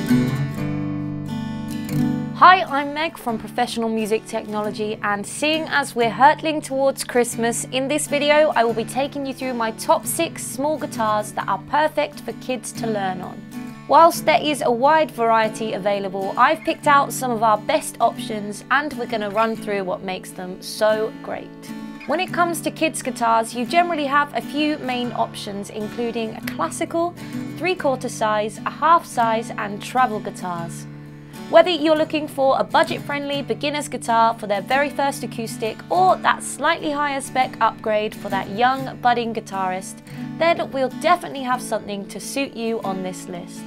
Hi, I'm Meg from Professional Music Technology, and seeing as we're hurtling towards Christmas, in this video I will be taking you through my top 6 small guitars that are perfect for kids to learn on. Whilst there is a wide variety available, I've picked out some of our best options and we're going to run through what makes them so great. When it comes to kids guitars, you generally have a few main options, including a classical, 3/4 size, a half size and travel guitars. Whether you're looking for a budget-friendly beginner's guitar for their very first acoustic or that slightly higher spec upgrade for that young budding guitarist, then we'll definitely have something to suit you on this list.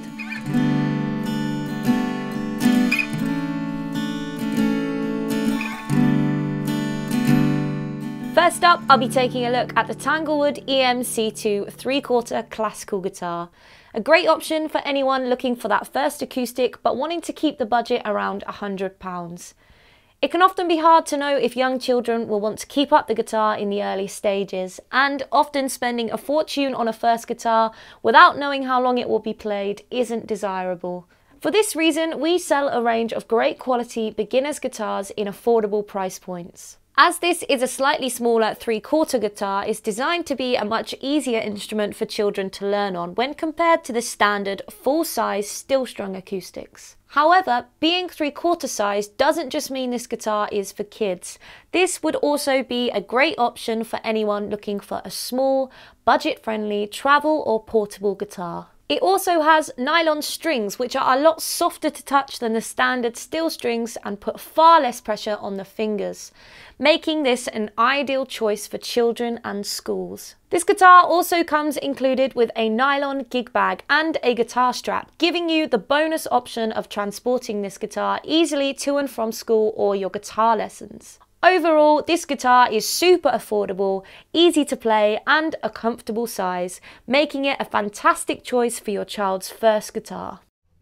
First up, I'll be taking a look at the Tanglewood EMC2 3/4 classical guitar. A great option for anyone looking for that first acoustic but wanting to keep the budget around £100. It can often be hard to know if young children will want to keep up the guitar in the early stages, and often spending a fortune on a first guitar without knowing how long it will be played isn't desirable. For this reason, we sell a range of great quality beginners guitars in affordable price points. As this is a slightly smaller 3/4 guitar, it's designed to be a much easier instrument for children to learn on when compared to the standard full-size steel-strung acoustics. However, being 3/4 size doesn't just mean this guitar is for kids. This would also be a great option for anyone looking for a small, budget-friendly travel or portable guitar. It also has nylon strings, which are a lot softer to touch than the standard steel strings and put far less pressure on the fingers, making this an ideal choice for children and schools. This guitar also comes included with a nylon gig bag and a guitar strap, giving you the bonus option of transporting this guitar easily to and from school or your guitar lessons. Overall, this guitar is super affordable, easy to play and a comfortable size, making it a fantastic choice for your child's first guitar.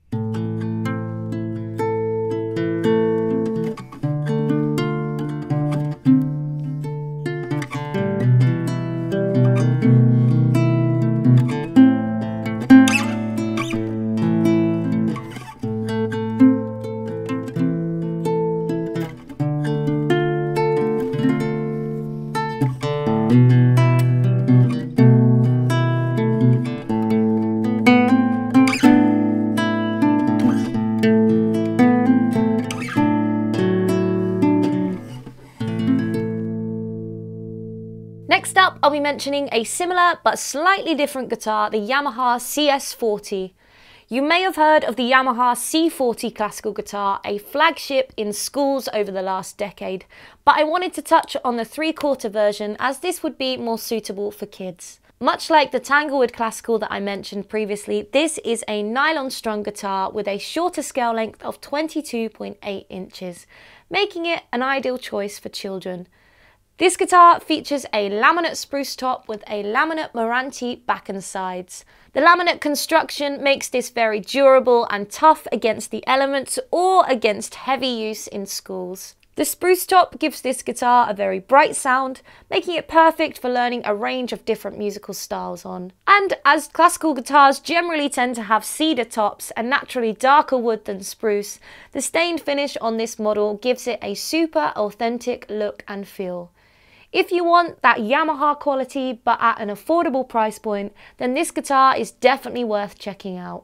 Next up, I'll be mentioning a similar but slightly different guitar, the Yamaha CS40. You may have heard of the Yamaha C40 classical guitar, a flagship in schools over the last decade, but I wanted to touch on the 3/4 version as this would be more suitable for kids. Much like the Tanglewood classical that I mentioned previously, this is a nylon strung guitar with a shorter scale length of 22.8 inches, making it an ideal choice for children. This guitar features a laminate spruce top with a laminate Maranthe back and sides. The laminate construction makes this very durable and tough against the elements or against heavy use in schools. The spruce top gives this guitar a very bright sound, making it perfect for learning a range of different musical styles on. And as classical guitars generally tend to have cedar tops and naturally darker wood than spruce, the stained finish on this model gives it a super authentic look and feel. If you want that Yamaha quality but at an affordable price point, then this guitar is definitely worth checking out.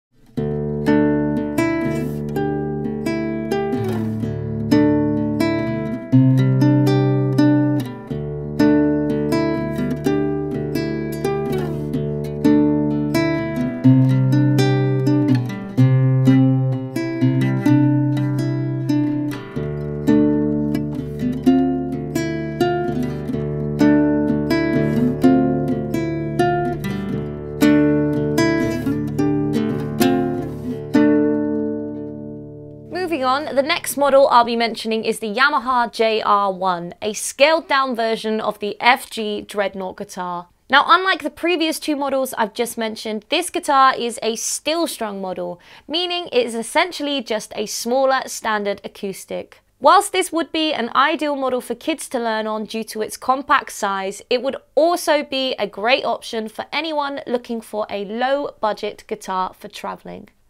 The next model I'll be mentioning is the Yamaha JR1, a scaled down version of the FG Dreadnought guitar. Now, unlike the previous two models I've just mentioned, this guitar is a steel strung model, meaning it is essentially just a smaller standard acoustic. Whilst this would be an ideal model for kids to learn on due to its compact size, it would also be a great option for anyone looking for a low budget guitar for travelling.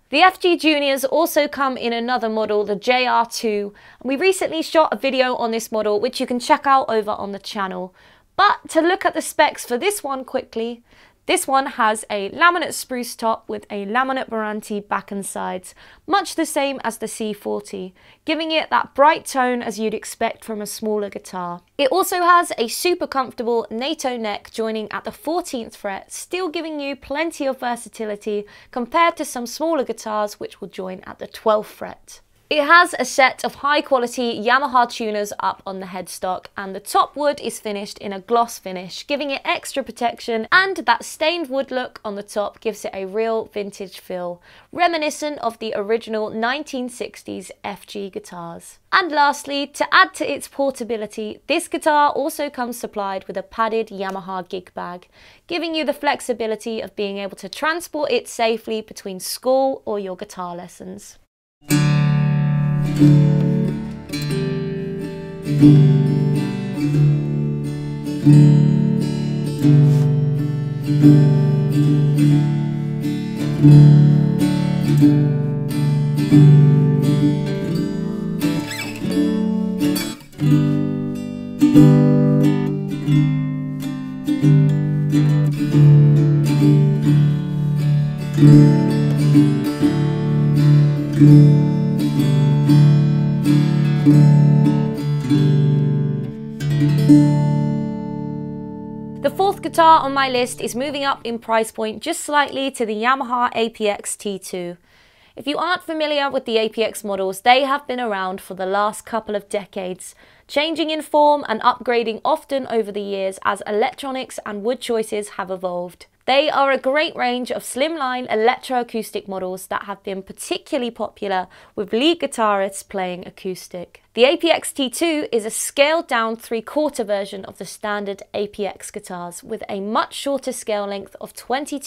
The FG Juniors also come in another model, the JR2, and we recently shot a video on this model which you can check out over on the channel. But to look at the specs for this one quickly, this one has a laminate spruce top with a laminate Marantzi back and sides, much the same as the C40, giving it that bright tone as you'd expect from a smaller guitar. It also has a super comfortable NATO neck joining at the 14th fret, still giving you plenty of versatility compared to some smaller guitars which will join at the 12th fret. It has a set of high quality Yamaha tuners up on the headstock, and the top wood is finished in a gloss finish, giving it extra protection, and that stained wood look on the top gives it a real vintage feel, reminiscent of the original 1960s FG guitars. And lastly, to add to its portability, this guitar also comes supplied with a padded Yamaha gig bag, giving you the flexibility of being able to transport it safely between school or your guitar lessons. The fourth guitar on my list is moving up in price point just slightly to the Yamaha APX T2. If you aren't familiar with the APX models, they have been around for the last couple of decades, changing in form and upgrading often over the years as electronics and wood choices have evolved. They are a great range of slimline electroacoustic models that have been particularly popular with lead guitarists playing acoustic. The APX T2 is a scaled down 3/4 version of the standard APX guitars with a much shorter scale length of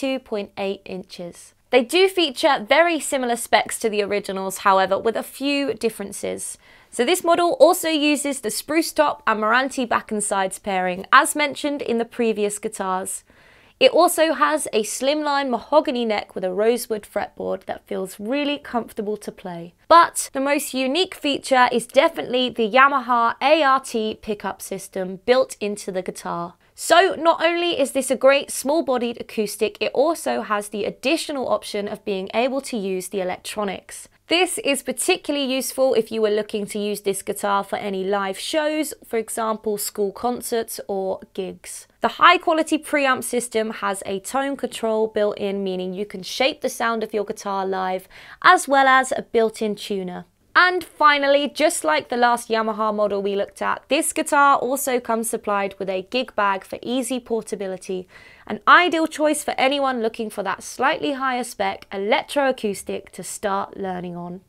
22.8 inches. They do feature very similar specs to the originals, however, with a few differences. So this model also uses the spruce top and Marantzi back and sides pairing, as mentioned in the previous guitars. It also has a slimline mahogany neck with a rosewood fretboard that feels really comfortable to play. But the most unique feature is definitely the Yamaha ART pickup system built into the guitar. So not only is this a great small-bodied acoustic, it also has the additional option of being able to use the electronics. This is particularly useful if you were looking to use this guitar for any live shows, for example school concerts or gigs. The high quality preamp system has a tone control built in, meaning you can shape the sound of your guitar live, as well as a built-in tuner. And finally, just like the last Yamaha model we looked at, this guitar also comes supplied with a gig bag for easy portability, an ideal choice for anyone looking for that slightly higher spec electroacoustic to start learning on.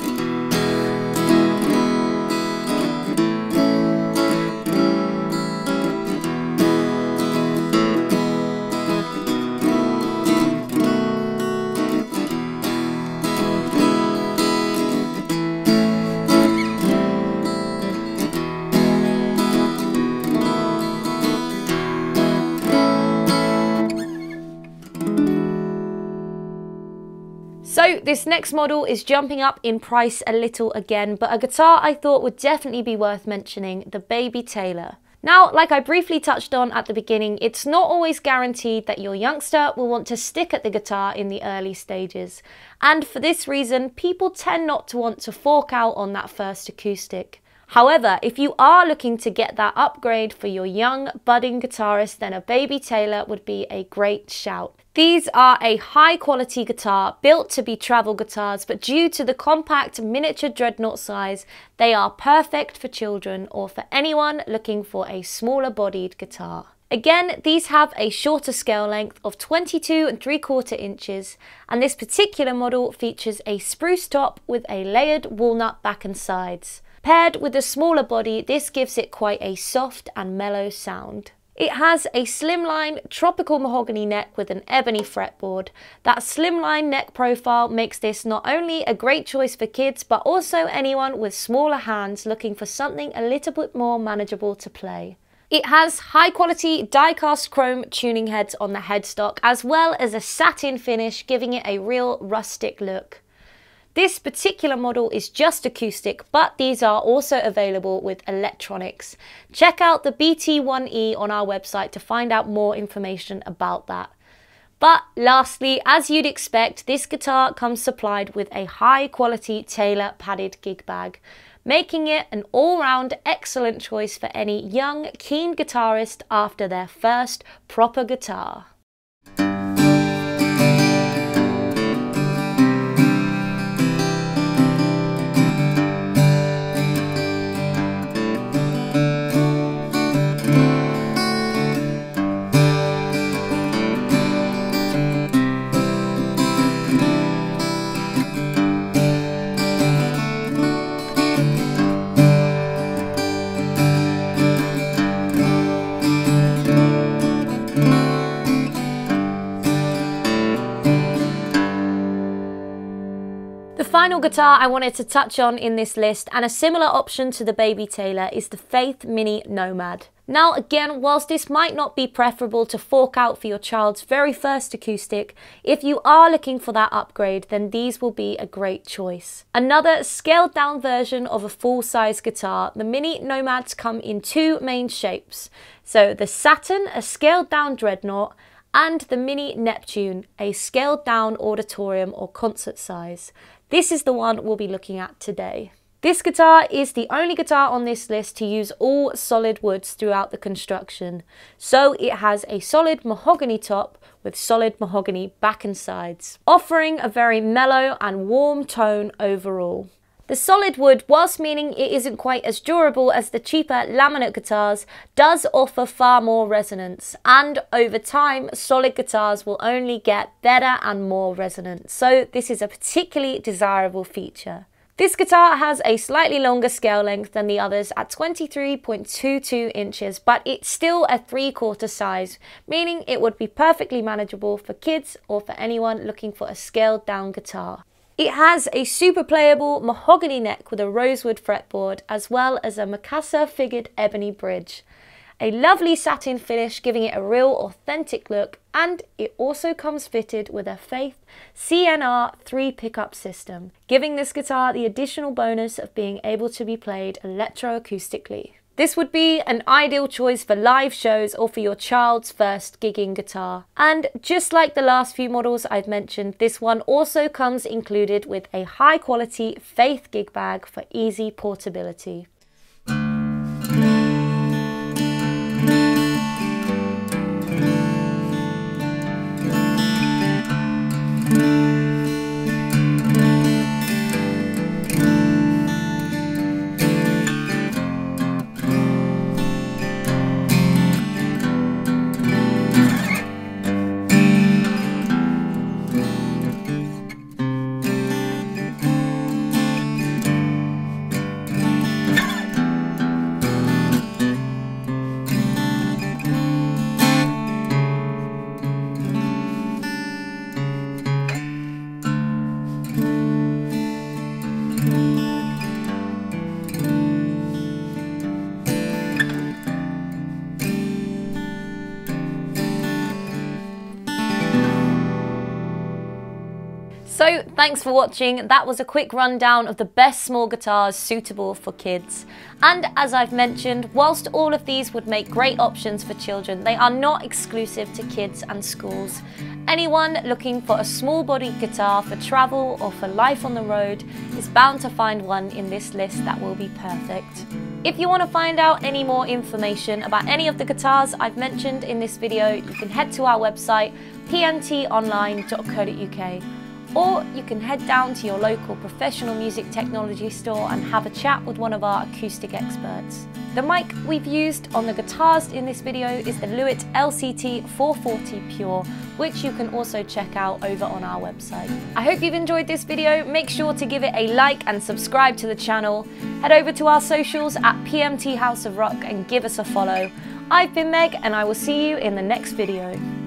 So this next model is jumping up in price a little again, but a guitar I thought would definitely be worth mentioning, the Baby Taylor. Now, like I briefly touched on at the beginning, it's not always guaranteed that your youngster will want to stick at the guitar in the early stages. And for this reason, people tend not to want to fork out on that first acoustic. However, if you are looking to get that upgrade for your young budding guitarist, then a Baby Taylor would be a great shout. These are a high quality guitar built to be travel guitars, but due to the compact miniature dreadnought size, they are perfect for children or for anyone looking for a smaller bodied guitar. Again, these have a shorter scale length of 22.75 inches, and this particular model features a spruce top with a layered walnut back and sides. Paired with a smaller body, this gives it quite a soft and mellow sound. It has a slimline tropical mahogany neck with an ebony fretboard. That slimline neck profile makes this not only a great choice for kids, but also anyone with smaller hands looking for something a little bit more manageable to play. It has high quality die-cast chrome tuning heads on the headstock, as well as a satin finish, giving it a real rustic look. This particular model is just acoustic, but these are also available with electronics. Check out the BT1E on our website to find out more information about that. But lastly, as you'd expect, this guitar comes supplied with a high quality Taylor padded gig bag, making it an all-round excellent choice for any young, keen guitarist after their first proper guitar. The final guitar I wanted to touch on in this list, and a similar option to the Baby Taylor, is the Faith Mini Nomad. Now again, whilst this might not be preferable to fork out for your child's very first acoustic, if you are looking for that upgrade, then these will be a great choice. Another scaled down version of a full-size guitar, the Mini Nomads come in two main shapes. So the Saturn, a scaled down dreadnought, and the Mini Neptune, a scaled down auditorium or concert size. This is the one we'll be looking at today. This guitar is the only guitar on this list to use all solid woods throughout the construction. So it has a solid mahogany top with solid mahogany back and sides, offering a very mellow and warm tone overall. The solid wood, whilst meaning it isn't quite as durable as the cheaper laminate guitars, does offer far more resonance, and over time solid guitars will only get better and more resonant, so this is a particularly desirable feature. This guitar has a slightly longer scale length than the others at 23.22 inches, but it's still a 3/4 size, meaning it would be perfectly manageable for kids or for anyone looking for a scaled down guitar. It has a super playable mahogany neck with a rosewood fretboard, as well as a MkII figured ebony bridge. A lovely satin finish, giving it a real authentic look, and it also comes fitted with a Faith CNR 3 pickup system, giving this guitar the additional bonus of being able to be played electroacoustically. This would be an ideal choice for live shows or for your child's first gigging guitar. And just like the last few models I've mentioned, this one also comes included with a high quality Faith gig bag for easy portability. So thanks for watching. That was a quick rundown of the best small guitars suitable for kids. And as I've mentioned, whilst all of these would make great options for children, they are not exclusive to kids and schools. Anyone looking for a small bodied guitar for travel or for life on the road is bound to find one in this list that will be perfect. If you want to find out any more information about any of the guitars I've mentioned in this video, you can head to our website pmtonline.co.uk. Or you can head down to your local professional music technology store and have a chat with one of our acoustic experts. The mic we've used on the guitars in this video is the Lewitt LCT 440 Pure, which you can also check out over on our website. I hope you've enjoyed this video. Make sure to give it a like and subscribe to the channel. Head over to our socials at PMT House of Rock and give us a follow. I've been Meg, and I will see you in the next video.